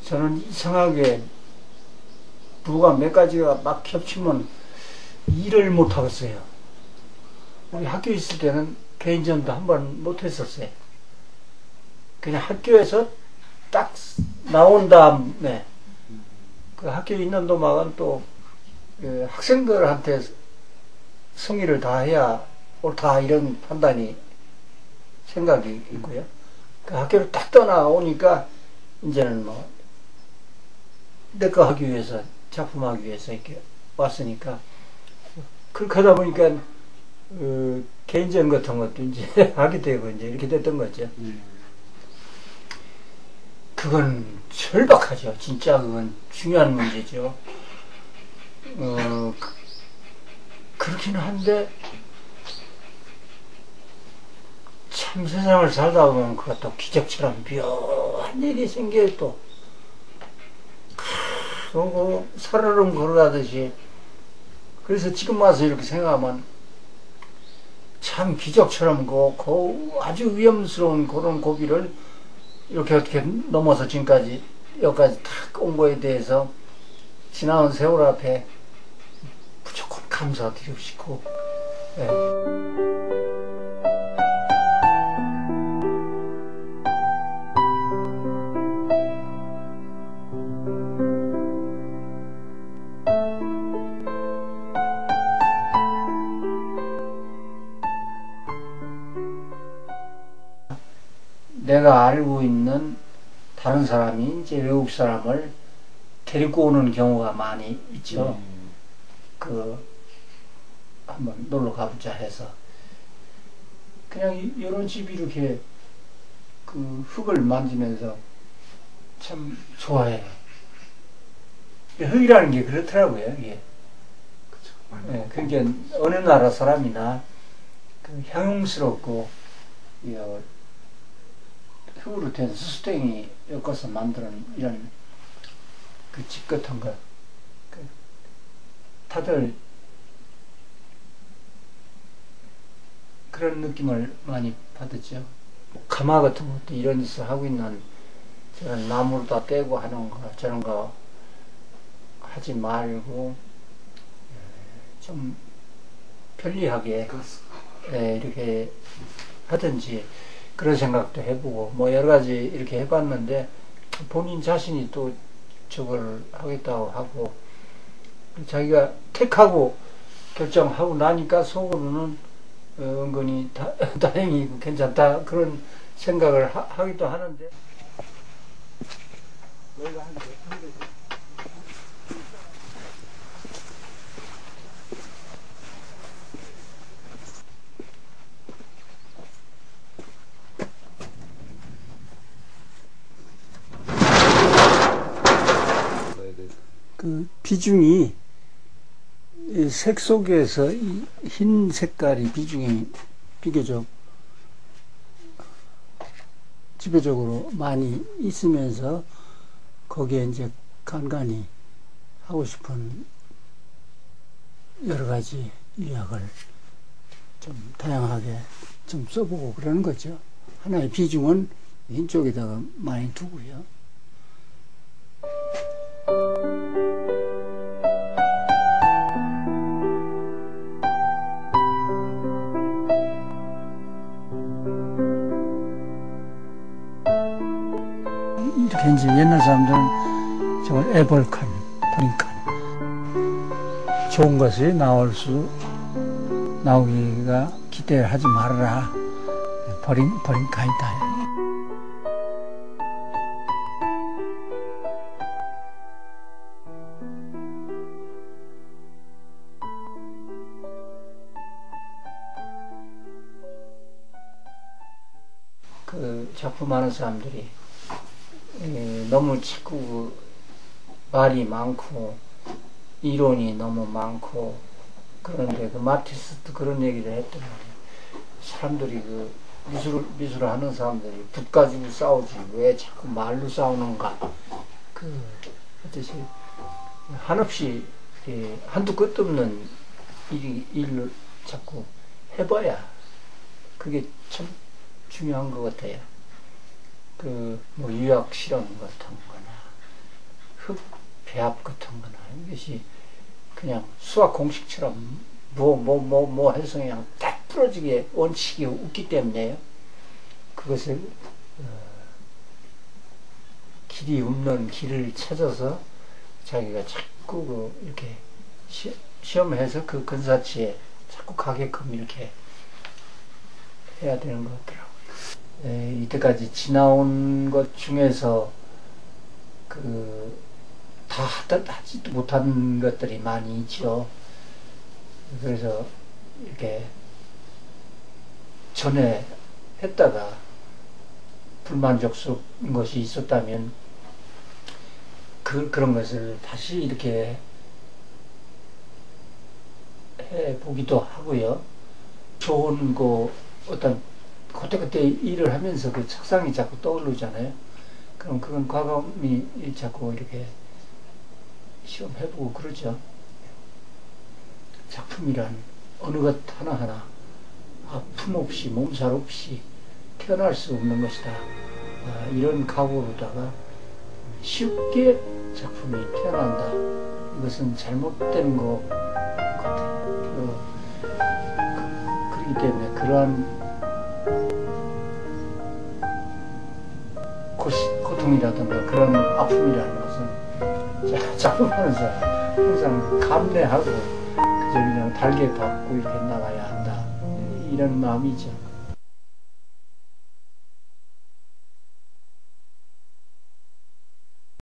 저는 이상하게 부가 몇 가지가 막 겹치면 일을 못 하겠어요. 우리 학교에 있을 때는 개인전도 한 번 못 했었어요. 그냥 학교에서 딱 나온 다음에 그 학교에 있는 동안은 또 그 학생들한테 성의를 다해야 옳다 이런 판단이 생각이 있고요. 그 학교를 딱 떠나오니까 이제는 뭐 내 거 하기 위해서 작품하기 위해서 이렇게 왔으니까 그렇게 하다 보니까 개인전 같은 것도 이제 하게 되고 이제 이렇게 됐던 거죠. 그건 절박하죠. 진짜 그건 중요한 문제죠. 그렇긴 한데 참 세상을 살다 보면 그가 또 기적처럼 묘한 일이 생겨요. 또 살얼음 걸어가듯이. 그래서 지금 와서 이렇게 생각하면 참 기적처럼 그 아주 위험스러운 그런 고비를 이렇게 어떻게 넘어서 지금까지 여기까지 딱 온 거에 대해서 지나온 세월 앞에 무조건 감사드리고 싶고, 예. 내가 알고 있는 다른 사람이 이제 외국 사람을 데리고 오는 경우가 많이 있죠. 한번 놀러 가보자 해서 그냥 이런 집이 이렇게 그 흙을 만지면서 참 좋아해요. 흙이라는 게 그렇더라고요. 이게. 예, 그러니까 어느 나라 사람이나 그 향용스럽고 흙으로 된 수수댕이 엮어서 만드는 이런 그 집 같은 거, 다들 그런 느낌을 많이 받았죠. 가마 같은 것도 이런 데서 하고 있는 저런 나무로 다 떼고 하는 거, 저런 거 하지 말고 좀 편리하게 이렇게 하든지 그런 생각도 해보고 뭐 여러 가지 이렇게 해봤는데 본인 자신이 또 저걸 하겠다고 하고 자기가 택하고 결정하고 나니까 속으로는 은근히 다행히 괜찮다 그런 생각을 하기도 하는데 그 비중이 색 속에서 이 흰 색깔이 비중이 비교적 지배적으로 많이 있으면서 거기에 이제 간간히 하고 싶은 여러 가지 유학을 좀 다양하게 좀 써보고 그러는 거죠. 하나의 비중은 흰 쪽에다가 많이 두고요. 이렇게 이제 옛날 사람들은 저걸 애벌칸, 버림칸. 좋은 것이 나오기가 기대를 하지 말아라. 버림칸이다. 그 작품하는 사람들이 너무 자꾸 말이 많고 이론이 너무 많고 그런데 그 마티스도 그런 얘기를 했단 말이에요. 사람들이 그 미술을 하는 사람들이 붓 가지고 싸우지 왜 자꾸 말로 싸우는가. 그 어떠시 한없이 한두 끝도 없는 일을 자꾸 해봐야 그게 참 중요한 것 같아요. 뭐 유학 실험 같은 거나 흑배합 같은 거나 이것이 그냥 수학 공식처럼 뭐 해서 그냥 딱 부러지게 원칙이 없기 때문에요. 그것을 길이 없는 길을 찾아서 자기가 자꾸 이렇게 시험해서 그 근사치에 자꾸 가게끔 이렇게 해야 되는 것 같더라고요. 이때까지 지나온 것 중에서 다 하지도 못한 것들이 많이 있죠. 그래서 이렇게 전에 했다가 불만족스러운 것이 있었다면 그런 것을 다시 이렇게 해보기도 하고요. 좋은 어떤 그때 일을 하면서 그 책상이 자꾸 떠오르잖아요. 그럼 그건 과감히 자꾸 이렇게 시험해보고 그러죠. 작품이란 어느 것 하나하나 아픔 없이 몸살 없이 태어날 수 없는 것이다. 이런 각오로다가 쉽게 작품이 태어난다. 이것은 잘못된 것 같아요. 그렇기 때문에 그러한 고통이라든가 그런 아픔이라는 것은 작품하는 사람 항상 감내하고 그저 그냥 달게 받고 이렇게 나가야 한다. 이런 마음이죠.